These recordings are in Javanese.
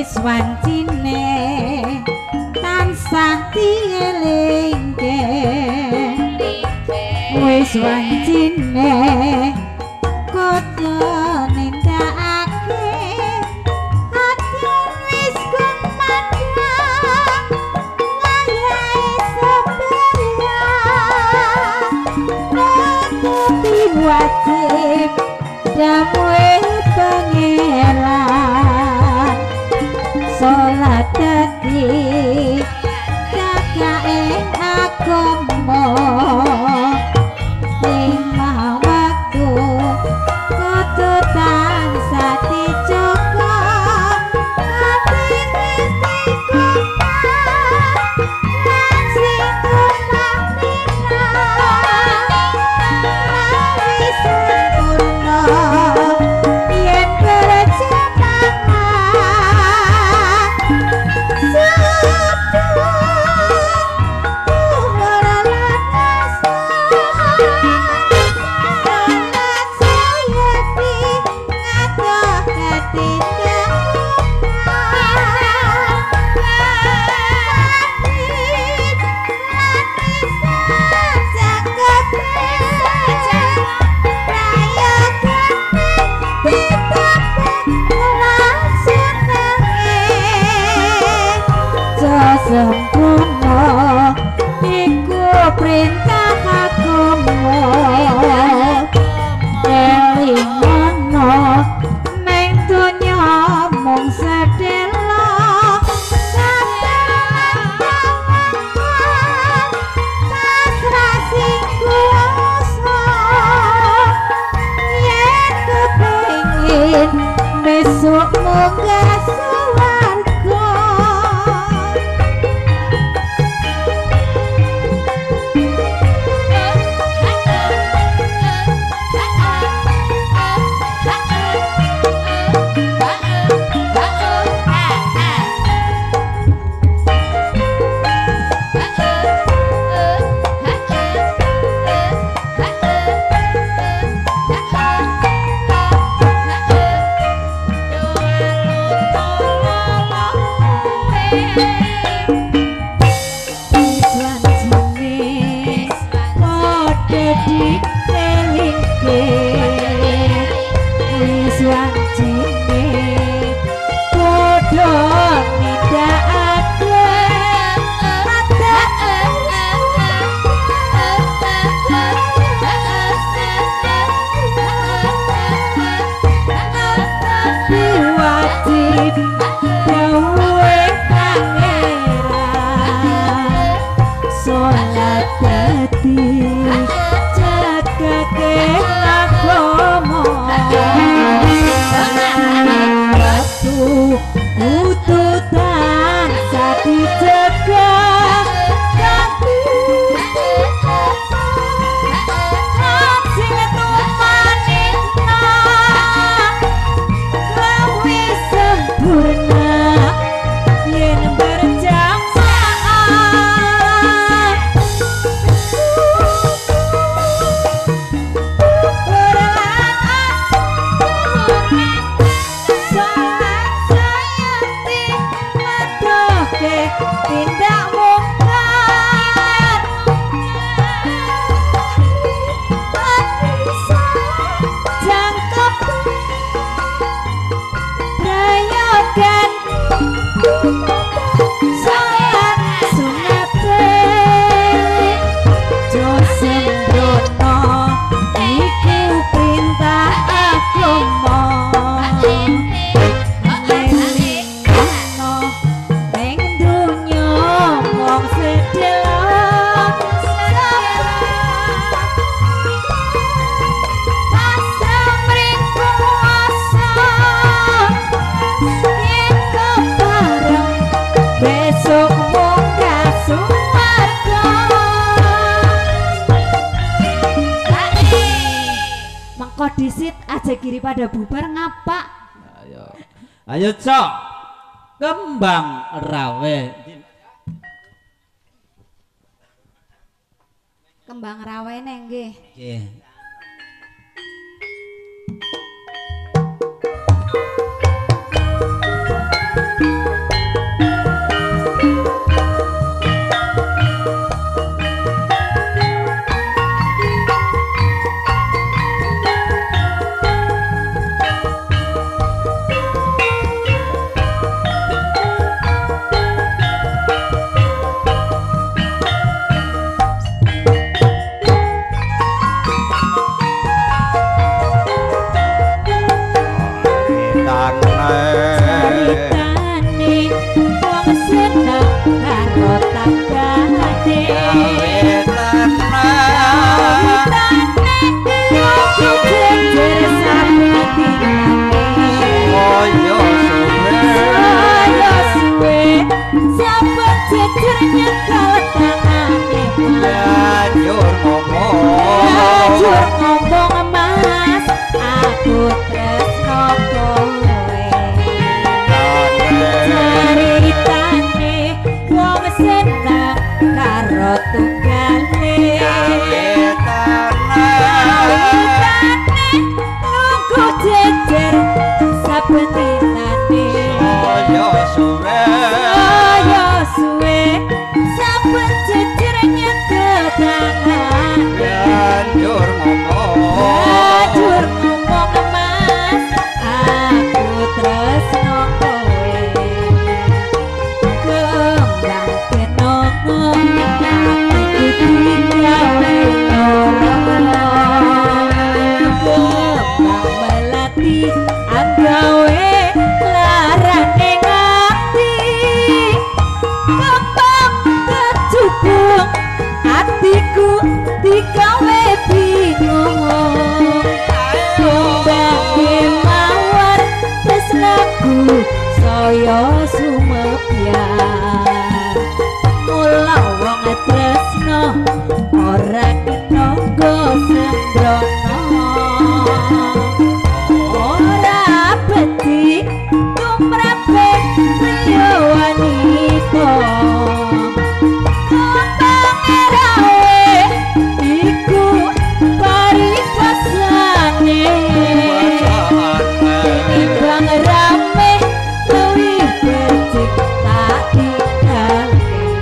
wis wancine tansah dielingke wis wancine kudu nindakake ati wis kumandang wayahe sembahyang nutupi wajib damuhe pangeran salat dadi kakake agama lima waktu kudu tansah dijaga ati istiqomah lan sing tumanina lawi sempurna yen berjamaah sempurna iku perintah agama elingono ning donya mung sedelo pasrah sing kuwasa yen kepengin besok munggah swarga. Disit aja kiri pada bubar ngapa? Ayo cok kembang rawe. Kembang rawe nggih. Nggih. jejernya keletangane banjur ngomong banjur ngomong mas aku tresno kowe ceritane wong seneng karo tunggale nunggu jejer saben dinane saya suwe saben jejer nyekel tangan banjur ngomong mas aku tresno kowe kembang kenongo atiku digawe loro kembang melati agawe larane ngati kembang kecubung atiku digawe bingung kembang kemawar tresnaku saya sumepyan mula wong tresno ora kena nggo sembrono ora becik tumrape priya wanita pangerawe iku paripasane timbang rame luwih becik tak tinggalke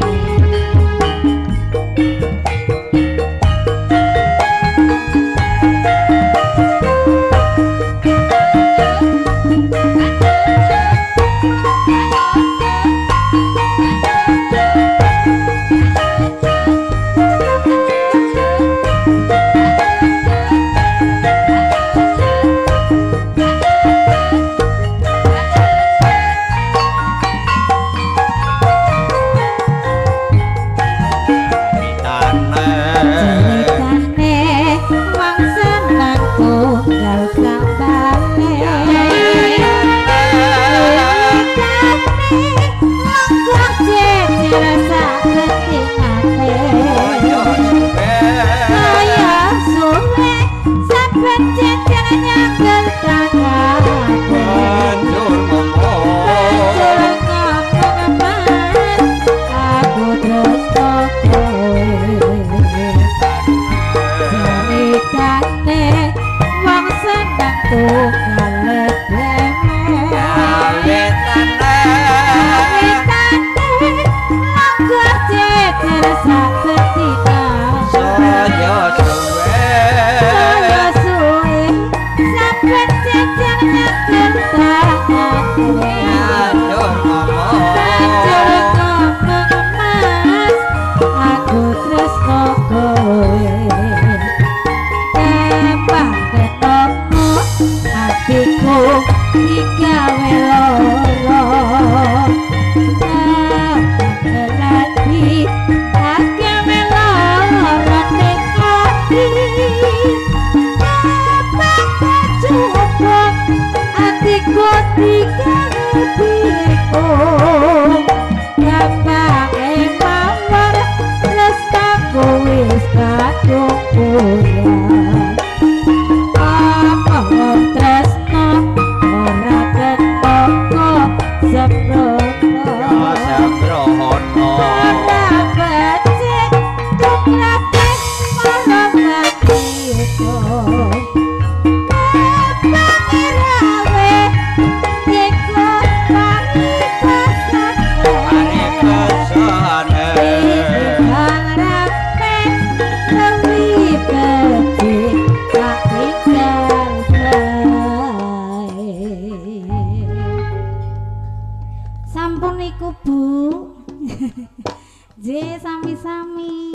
ceritane wong seneng tunggal sambale ceritane monggo jejer saketingane saya suwe saben jejer nyekel tangane banjur ngomong mas aku tresno kowe ceritane wong seneng tunggal ceritane monggo jejer saketina saya suwe saben jejer nyekel tangane banjur ngomong mas aku tresno kowe tembang ketemu hatiku digawe loro lagi agawe loro ning ati tembang kecubung hatiku digawe bingung gampang mawar tresnaku wis kadung pulang apa wong tresno ora ketoko sembrono ora becik tumrape marang atiku pangerawe iku paripasane timbang rape luwih becik tak tinggalke sampun iku Bu J sami-sami